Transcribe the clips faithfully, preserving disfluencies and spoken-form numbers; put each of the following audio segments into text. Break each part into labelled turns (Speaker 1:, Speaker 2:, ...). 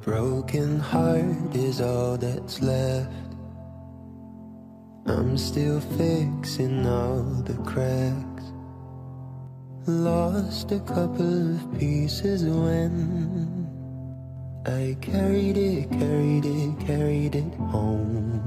Speaker 1: broken heart is all that's left. I'm still fixing all the cracks. Lost a couple of pieces when I carried it, carried it, carried it home.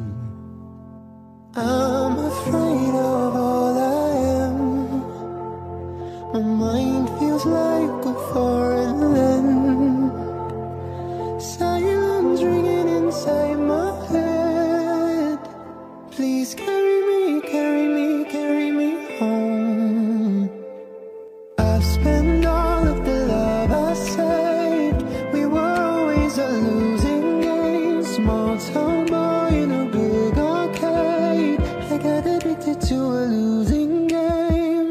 Speaker 1: I'm afraid of all I am. My mind feels like a foreign land. Silence ringing inside my head. Please carry me, carry me, carry me home. I've spent all of the love I saved. We were always a losing game. Small town boy in a big arcade. I got addicted to a losing game.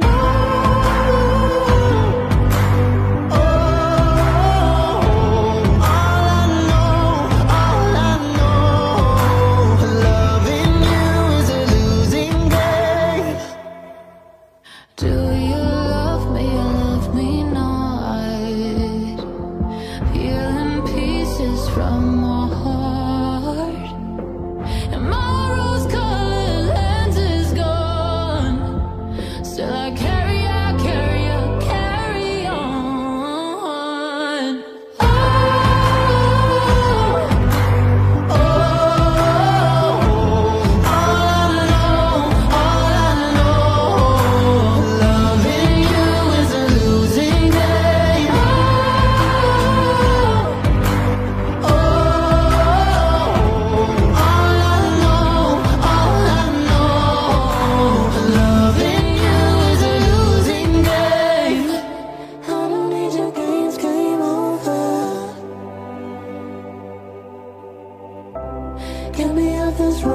Speaker 1: Get me off this road.